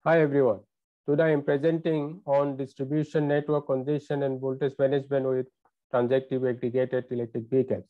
Hi everyone. Today I am presenting on distribution network congestion and voltage management with transactive aggregated electric vehicles.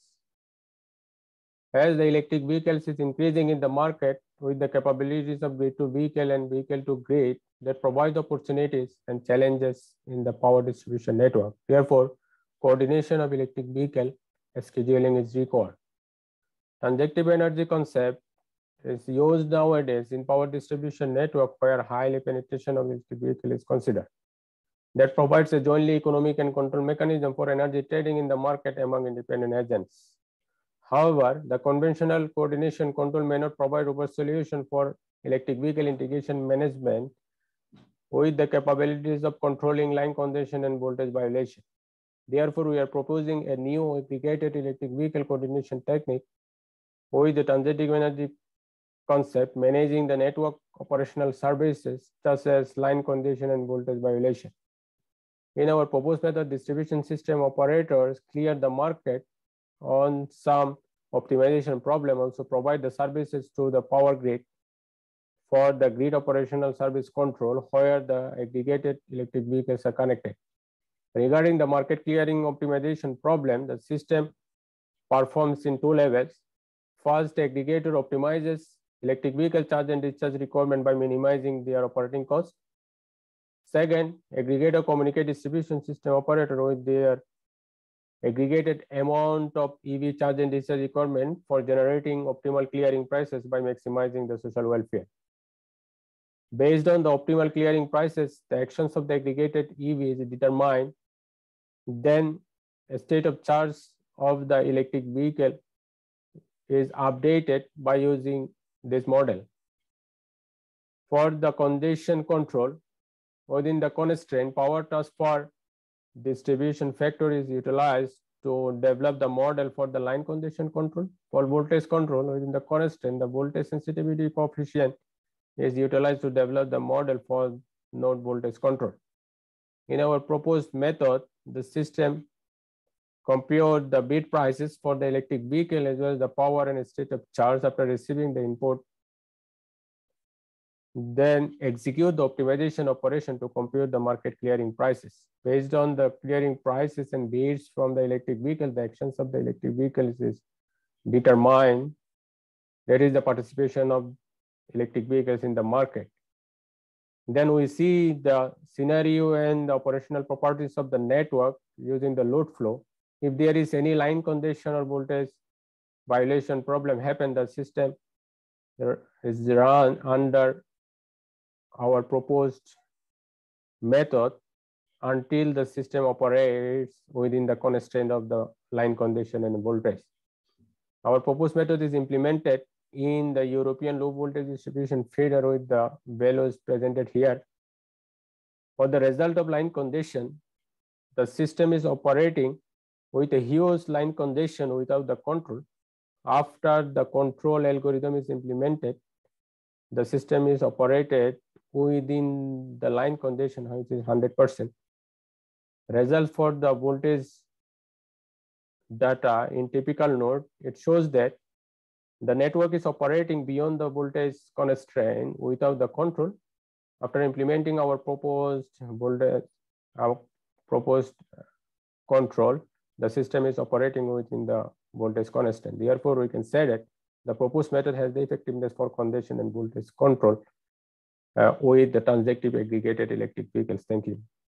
As the electric vehicles is increasing in the market with the capabilities of grid to vehicle and vehicle to grid that provide opportunities and challenges in the power distribution network. Therefore, coordination of electric vehicle scheduling is required. Transactive energy concept is used nowadays in power distribution network where high penetration of electric vehicle is considered. That provides a jointly economic and control mechanism for energy trading in the market among independent agents. However, the conventional coordination control may not provide robust solution for electric vehicle integration management with the capabilities of controlling line congestion and voltage violation. Therefore, we are proposing a new aggregated electric vehicle coordination technique with the transactive energy concept managing the network operational services such as line congestion and voltage violation. In our proposed method, distribution system operators clear the market on some optimization problem, also provide the services to the power grid for the grid operational service control where the aggregated electric vehicles are connected. Regarding the market clearing optimization problem, the system performs in two levels. First, the aggregator optimizes electric vehicle charge and discharge requirement by minimizing their operating cost. Second, aggregator communicate distribution system operator with their aggregated amount of EV charge and discharge requirement for generating optimal clearing prices by maximizing the social welfare. Based on the optimal clearing prices, the actions of the aggregated EV is determined. Then a state of charge of the electric vehicle is updated by using this model. For the congestion control, within the constraint, power transfer distribution factor is utilized to develop the model for the line congestion control. For voltage control, within the constraint, the voltage sensitivity coefficient is utilized to develop the model for node voltage control. In our proposed method, the system compute the bid prices for the electric vehicle as well as the power and state of charge after receiving the input, then execute the optimization operation to compute the market clearing prices. Based on the clearing prices and bids from the electric vehicle, the actions of the electric vehicles is determined. That is the participation of electric vehicles in the market. Then we see the scenario and the operational properties of the network using the load flow. If there is any line congestion or voltage violation problem happen, the system is run under our proposed method until the system operates within the constraint of the line congestion and voltage. Our proposed method is implemented in the European low voltage distribution feeder with the values presented here. For the result of line congestion, the system is operating with a huge line congestion without the control. After the control algorithm is implemented, the system is operated within the line congestion, which is 100%. Result for the voltage data in typical node, it shows that the network is operating beyond the voltage constraint without the control. After implementing our proposed voltage, our proposed control, the system is operating within the voltage constraint. Therefore, we can say that the proposed method has the effectiveness for congestion and voltage control with the transactive aggregated electric vehicles. Thank you.